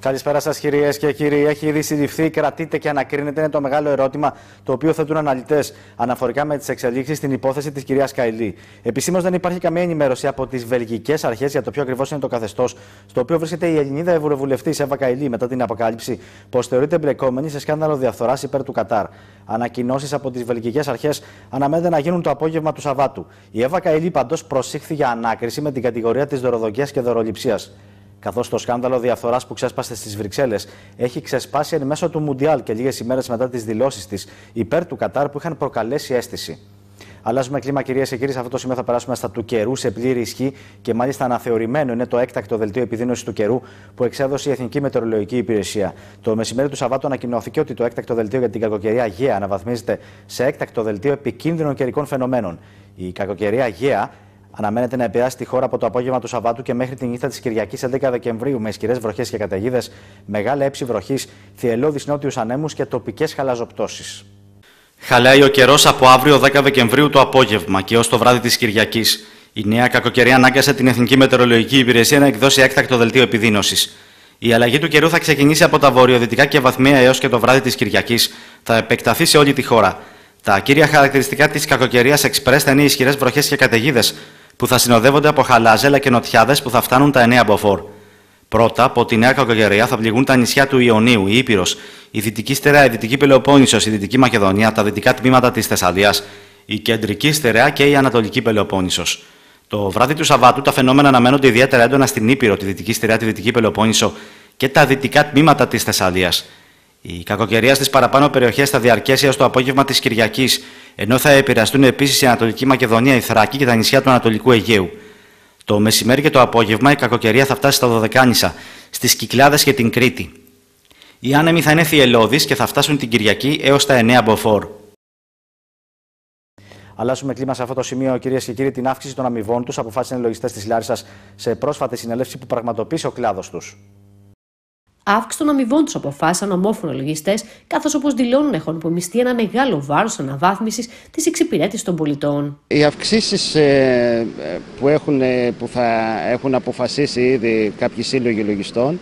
Καλησπέρα σας, κυρίες και κύριοι. Έχει ήδη συλληφθεί, κρατείται και ανακρίνεται. Είναι το μεγάλο ερώτημα το οποίο θέτουν αναλυτές αναφορικά με τις εξελίξεις στην υπόθεση της κυρίας Καηλή. Επισήμως δεν υπάρχει καμία ενημέρωση από τις βελγικές αρχές για το ποιο ακριβώς είναι το καθεστώς στο οποίο βρίσκεται η Ελληνίδα ευρωβουλευτής Εύα Καηλή μετά την αποκάλυψη πως θεωρείται εμπλεκόμενη σε σκάνδαλο διαφθοράς υπέρ του Κατάρ. Ανακοινώσεις από τις βελγικές αρχές αναμένεται να γίνουν το απόγευμα του Σαββάτου. Η Εύα Καηλή πάντως προσήχθη για ανάκριση με την κατηγορία της δωροδοκίας και δωροληψίας. Καθώς το σκάνδαλο διαφθοράς που ξέσπασε στις Βρυξέλλες έχει ξεσπάσει εν μέσω του Μουντιάλ και λίγες ημέρες μετά τις δηλώσεις της υπέρ του Κατάρ που είχαν προκαλέσει αίσθηση. Αλλάζουμε κλίμα, κυρίες και κύριοι. Σε αυτό το σημείο θα περάσουμε στα του καιρού σε πλήρη ισχύ και μάλιστα αναθεωρημένο είναι το έκτακτο δελτίο επιδείνωσης του καιρού που εξέδωσε η Εθνική Μετεωρολογική Υπηρεσία. Το μεσημέρι του Σαββάτου ανακοινώθηκε ότι το έκτακτο δελτίο για την κακοκαιρία Γαία αναβαθμίζεται σε έκτακτο δελτίο επικίνδυνων καιρικών φαινομένων. Η κακοκαιρία Γαία αναμένεται να επηρεάσει τη χώρα από το απόγευμα του Σαββάτου και μέχρι την νύχτα της Κυριακής 11 Δεκεμβρίου με ισχυρές βροχές και καταιγίδες, μεγάλα έψη βροχής, θυελλώδεις νότιους ανέμους και τοπικές χαλαζοπτώσεις. Χαλάει ο καιρός από αύριο 10 Δεκεμβρίου το απόγευμα και ως το βράδυ της Κυριακής. Η νέα κακοκαιρία ανάγκασε την Εθνική Μετεωρολογική Υπηρεσία να εκδώσει έκτακτο δελτίο επιδείνωσης. Η αλλαγή του καιρού θα ξεκινήσει από τα βορειοδυτικά και βαθμία έως και το βράδυ της Κυριακής. Θα επεκταθεί σε όλη τη χώρα. Τα κύρια χαρακτηριστικά της κακοκαιρίας εξπρές θα είναι οι ισχυρές βροχές και καταιγίδες, που θα συνοδεύονται από χαλάζελα και νοτιάδες που θα φτάνουν τα 9 μποφόρ. Πρώτα, από τη νέα κακοκαιρία θα πληγούν τα νησιά του Ιωνίου, η Ήπειρος, η Δυτική Στερεά, η Δυτική Πελοπόννησος, η Δυτική Μακεδονία, τα δυτικά τμήματα της Θεσσαλίας, η Κεντρική Στερεά και η Ανατολική Πελοπόννησος. Το βράδυ του Σαββάτου τα φαινόμενα αναμένονται ιδιαίτερα έντονα στην Ήπειρο, τη Δυτική Στερεά, τη Δυτική Πελοπόννησο και τα δυτικά τμήματα της Θεσσαλίας. Η κακοκαιρία στις παραπάνω περιοχές θα διαρκέσει έως το απόγευμα της Κυριακής, ενώ θα επηρεαστούν επίσης η Ανατολική Μακεδονία, η Θράκη και τα νησιά του Ανατολικού Αιγαίου. Το μεσημέρι και το απόγευμα η κακοκαιρία θα φτάσει στα Δωδεκάνησα, στις Κυκλάδες και την Κρήτη. Οι άνεμοι θα είναι θυελλώδεις και θα φτάσουν την Κυριακή έως τα 9 μποφόρ. Αλλάζουμε κλίμα σε αυτό το σημείο, κυρίες και κύριοι. Την αύξηση των αμοιβών τους αποφάσισαν οι λογιστές της Λάρισσας σε πρόσφατη συνέλευση που πραγματοποίησε ο κλάδος τους. Αύξηση των αμοιβών τους αποφάσισαν ομόφωνα λογιστές, καθώς όπως δηλώνουν έχουν υπομειστεί ένα μεγάλο βάρος αναβάθμισης της εξυπηρέτησης των πολιτών. Οι αυξήσεις που θα έχουν αποφασίσει ήδη κάποιοι σύλλογοι λογιστών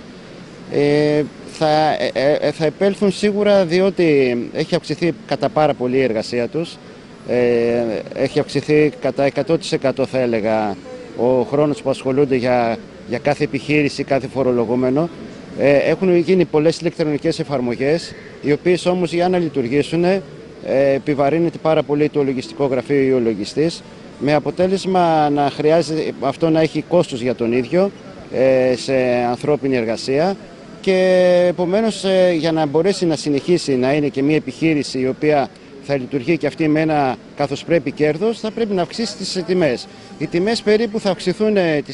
θα επέλθουν σίγουρα, διότι έχει αυξηθεί κατά πάρα πολύ η εργασία τους. Έχει αυξηθεί κατά 100% θα έλεγα ο χρόνος που ασχολούνται για κάθε επιχείρηση, κάθε φορολογούμενο. Έχουν γίνει πολλές ηλεκτρονικές εφαρμογές, οι οποίες όμως για να λειτουργήσουν επιβαρύνεται πάρα πολύ το λογιστικό γραφείο ή ο λογιστής, με αποτέλεσμα να χρειάζεται αυτό να έχει κόστος για τον ίδιο σε ανθρώπινη εργασία και επομένως για να μπορέσει να συνεχίσει να είναι και μια επιχείρηση η οποία θα λειτουργεί και αυτή με ένα καθώς πρέπει κέρδος, θα πρέπει να αυξήσει τις τιμές. Οι τιμές περίπου θα αυξηθούν,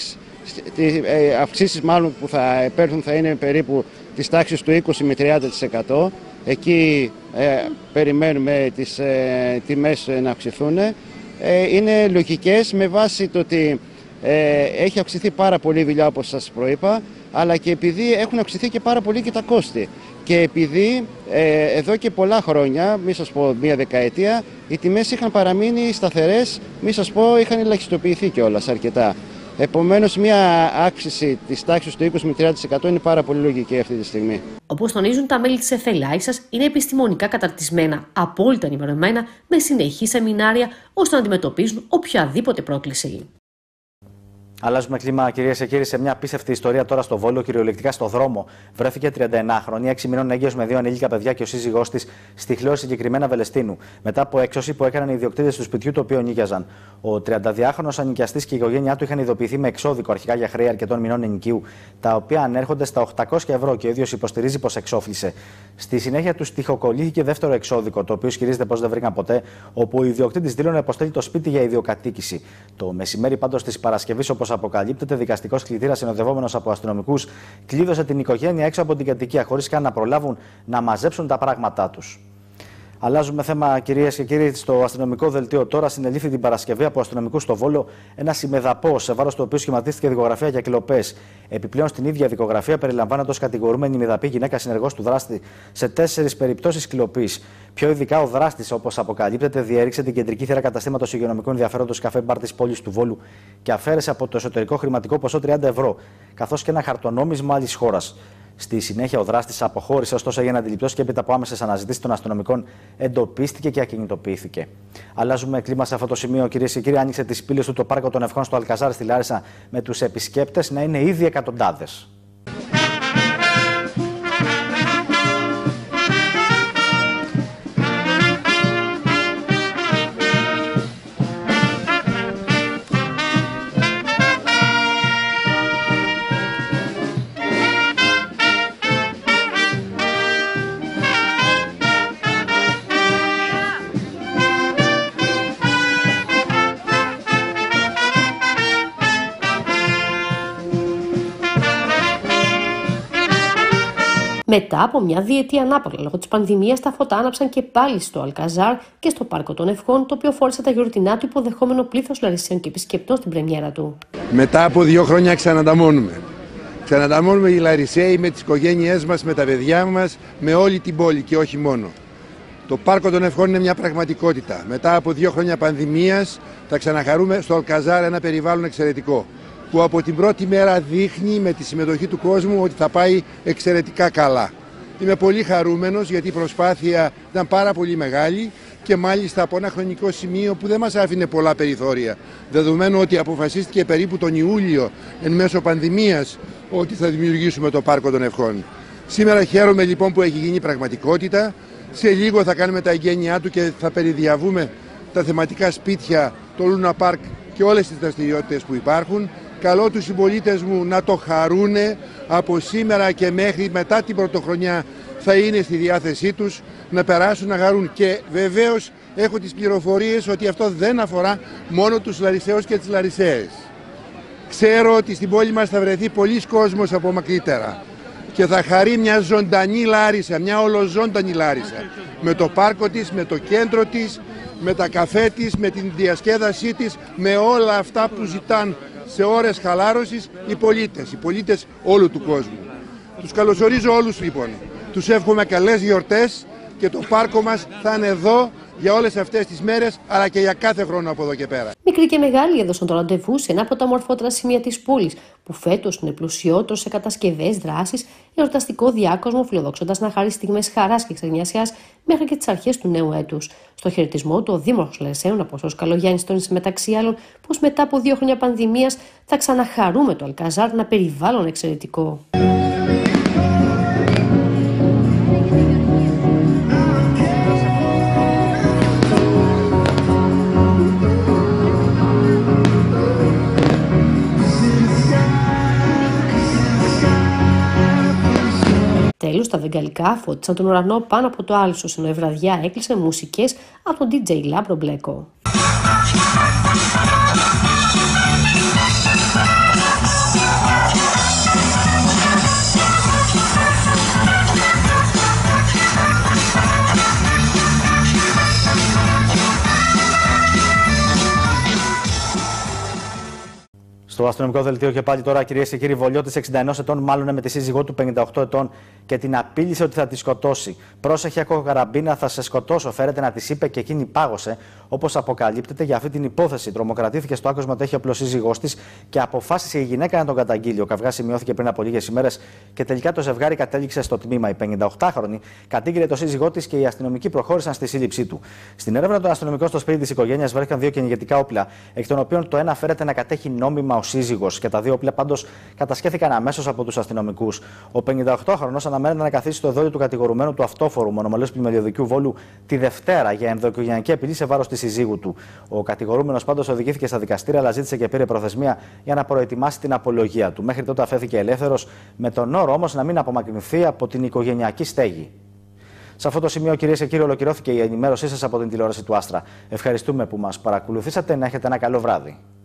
αυξήσεις μάλλον που θα επέλθουν θα είναι περίπου της τάξης του 20 με 30%. Εκεί περιμένουμε τις τιμές να αυξηθούν. Είναι λογικές με βάση το ότι έχει αυξηθεί πάρα πολύ η δουλειά όπως σας προείπα, αλλά και επειδή έχουν αυξηθεί και πάρα πολύ και τα κόστη. Και επειδή εδώ και πολλά χρόνια, μη σας πω μία δεκαετία, οι τιμές είχαν παραμείνει σταθερές, μη σας πω είχαν ελαχιστοποιηθεί κιόλας αρκετά. Επομένως, μια αύξηση της τάξης του 20 με 30% είναι πάρα πολύ λογική αυτή τη στιγμή. Όπως τονίζουν τα μέλη της ΕΦΕΛΑΙΣΑΣ, είναι επιστημονικά καταρτισμένα, απόλυτα ενημερωμένα, με συνεχή σεμινάρια, ώστε να αντιμετωπίζουν οποιαδήποτε πρόκληση. Αλλάζουμε κλίμα, κυρίες και κύριοι, σε μια απίστευτη ιστορία τώρα στο Βόλο. Κυριολεκτικά στο δρόμο βρέθηκε 39χρονη, 6 μηνών έγκυος με 2 ανήλικα παιδιά και ο σύζυγός της στη Χλώση, συγκεκριμένα Βελεστίνου, μετά από έξωση που έκαναν οι ιδιοκτήτες του σπιτιού το οποίο νοίκιαζαν. Ο 32χρονος ενοικιαστής και η οικογένειά του είχαν ειδοποιηθεί με εξώδικο αρχικά για χρέη αρκετών μηνών ενοικίου, τα οποία ανέρχονται στα 800 ευρώ και ο ίδιος υποστηρίζει πως εξόφλησε. Στη συνέχεια του τυχοκολλήθηκε δεύτερο εξώδικο, το οποίο ισχυρίζεται πως δεν βρήκαν ποτέ, όπου ο ιδιοκτήτης δήλωνε πως θέλει το σπίτι για ιδιοκατοίκηση. Το μεσημέρι πάντως της Παρασκευής, όπως αποκαλύπτεται, δικαστικός κλητήρας συνοδευόμενος από αστυνομικούς κλείδωσε την οικογένεια έξω από την κατοικία, χωρίς καν να προλάβουν να μαζέψουν τα πράγματά τους. Αλλάζουμε θέμα, κυρίες και κύριοι, στο αστυνομικό δελτίο. Τώρα συνελήφθη την Παρασκευή από αστυνομικούς στο Βόλο ένα ημεδαπό, σε βάρος του οποίου σχηματίστηκε δικογραφία για κλοπές. Επιπλέον, στην ίδια δικογραφία περιλαμβάνεται ως κατηγορούμενη ημεδαπή γυναίκα συνεργός του δράστη σε 4 περιπτώσεις κλοπής. Πιο ειδικά, ο δράστης, όπως αποκαλύπτεται, διέριξε την κεντρική θύρα καταστήματος υγειονομικού ενδιαφέροντος καφέ μπαρ της πόλης του Βόλου και αφαίρεσε από το εσωτερικό χρηματικό ποσό 30 ευρώ, καθώς και ένα χαρτονόμισμα άλλης χώρας. Στη συνέχεια, ο δράστης αποχώρησε, ωστόσο έγινε αντιληπτός και έπειτα από άμεσες αναζητήσεις των αστυνομικών εντοπίστηκε και ακινητοποιήθηκε. Αλλάζουμε κλίμα σε αυτό το σημείο, κυρίες και κύριοι. Άνοιξε τις πύλες του το Πάρκο των Ευχών στο Αλκαζάρ στη Λάρισα, με τους επισκέπτες να είναι ήδη εκατοντάδες. Μετά από μια διετή ανάπαυλα λόγω της πανδημίας, τα φώτα άναψαν και πάλι στο Αλκαζάρ και στο Πάρκο των Ευχών, το οποίο φόρεσε τα γιορτινά του υποδεχόμενο πλήθος Λαρισαίων και επισκεπτών στην πρεμιέρα του. Μετά από 2 χρόνια ξανανταμώνουμε. Ξανανταμώνουμε οι Λαρισαίοι με τις οικογένειές μας, με τα παιδιά μας, με όλη την πόλη και όχι μόνο. Το Πάρκο των Ευχών είναι μια πραγματικότητα. Μετά από 2 χρόνια πανδημίας θα ξαναχαρούμε στο Αλκαζάρ ένα περιβάλλον εξαιρετικό, που από την πρώτη μέρα δείχνει με τη συμμετοχή του κόσμου ότι θα πάει εξαιρετικά καλά. Είμαι πολύ χαρούμενος γιατί η προσπάθεια ήταν πάρα πολύ μεγάλη και μάλιστα από ένα χρονικό σημείο που δεν μας άφηνε πολλά περιθώρια. Δεδομένου ότι αποφασίστηκε περίπου τον Ιούλιο εν μέσω πανδημίας ότι θα δημιουργήσουμε το Πάρκο των Ευχών. Σήμερα χαίρομαι λοιπόν που έχει γίνει πραγματικότητα. Σε λίγο θα κάνουμε τα εγγένειά του και θα περιδιαβούμε τα θεματικά σπίτια, το Λούνα Πάρκ και όλες τις δραστηριότητες που υπάρχουν. Καλώ τους συμπολίτες μου να το χαρούνε. Από σήμερα και μέχρι μετά την πρωτοχρονιά θα είναι στη διάθεσή τους να περάσουν να χαρούν. Και βεβαίως έχω τις πληροφορίες ότι αυτό δεν αφορά μόνο τους Λαρισαίους και τις Λαρισαίες. Ξέρω ότι στην πόλη μας θα βρεθεί πολλής κόσμος από μακρύτερα και θα χαρεί μια ζωντανή Λάρισα, μια ολοζώντανη Λάρισα, με το πάρκο της, με το κέντρο της, με τα καφέ της, με την διασκέδασή της, με όλα αυτά που ζητάν σε ώρες χαλάρωσης οι πολίτες όλου του κόσμου. Τους καλωσορίζω όλους λοιπόν. Τους εύχομαι καλές γιορτές και το πάρκο μας θα είναι εδώ για όλες αυτές τις μέρες, αλλά και για κάθε χρόνο από εδώ και πέρα. Μικροί και μεγάλοι έδωσαν το ραντεβού σε ένα από τα μορφότερα σημεία της πόλης, που φέτος είναι πλουσιότερο σε κατασκευές, δράσεις, εορταστικό διάκοσμο, φιλοδοξώντας να χαρεί στιγμές χαράς και ξενιασιάς μέχρι και τις αρχές του νέου έτους. Στο χαιρετισμό του, ο Δήμαρχος Λαρισαίων, Απόστολος Καλογιάννης, τόνισε μεταξύ άλλων πως μετά από 2 χρόνια πανδημίας θα ξαναχαρούμε το Αλκαζάρ, ένα περιβάλλον εξαιρετικό. Τέλος, τα βεγγαλικά φώτισαν τον ουρανό πάνω από το άλσος, ενώ η βραδιά έκλεισε μουσικές από τον DJ Λάμπρο Μπλέκο. Στο αστυνομικό δελτίο και πάλι τώρα, κυρίες και κύριοι, Βολιώτης 61 ετών μάλλον με τη σύζυγό του 58 ετών και την απείλησε ότι θα τη σκοτώσει. Πρόσεχε, έχω καραμπίνα, θα σε σκοτώσω, φέρεται να τη είπε και εκείνη πάγωσε. Όπως αποκαλύπτεται, για αυτή την υπόθεση τρομοκρατήθηκε στο άκουσμα ότι έχει απλό σύζυγός της και αποφάσισε η γυναίκα να τον καταγγείλει. Ο καυγάς σημειώθηκε πριν από λίγες ημέρες και τελικά το ζευγάρι κατέληξε στο τμήμα. Η 58χρονη κατήγγειλε το σύζυγό της και οι αστυνομικοί προχώρησαν στη σύλληψή του. Στην έρευνα των αστυνομικών στο σπίτι της οικογένειας βρέθηκαν 2 κυνηγετικά όπλα, εκ των οποίων το ένα φέρεται να κατέχει νόμιμα ο σύζυγος και τα 2 όπλα πάντως κατασχέθηκαν αμέσως από τους αστυνομικούς. Ο 58χρονος αναμένεται να καθίσει στο εδόλιο του κατηγορουμένου του αυτόφορου μονομελούς πλημμυριωδικιού Βόλου τη Δευτέρα για ενδοοικογενειακή απειλή σε βάρος της συζύγου του. Ο κατηγορούμενος πάντως οδηγήθηκε στα δικαστήρια, αλλά ζήτησε και πήρε προθεσμία για να προετοιμάσει την απολογία του. Μέχρι τότε αφέθηκε ελεύθερος, με τον όρο όμως να μην απομακρυνθεί από την οικογενειακή στέγη. Σε αυτό το σημείο, κυρίες και κύριοι, ολοκληρώθηκε η ενημέρωσή σας από την τηλεόραση του Άστρα. Ευχαριστούμε που μας παρακολουθήσατε. Να έχετε ένα καλό βράδυ.